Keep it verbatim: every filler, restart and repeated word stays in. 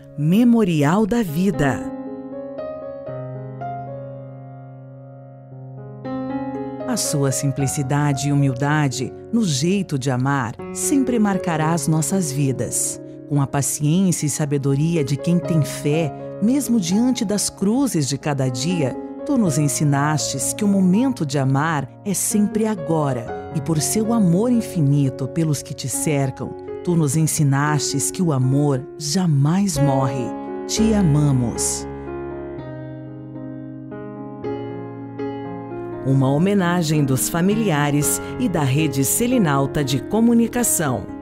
Memorial da Vida. A sua simplicidade e humildade no jeito de amar sempre marcará as nossas vidas. Com a paciência e sabedoria de quem tem fé, mesmo diante das cruzes de cada dia, tu nos ensinastes que o momento de amar é sempre agora, e por seu amor infinito pelos que te cercam, tu nos ensinastes que o amor jamais morre. Te amamos. Uma homenagem dos familiares e da Rede Selinalta de Comunicação.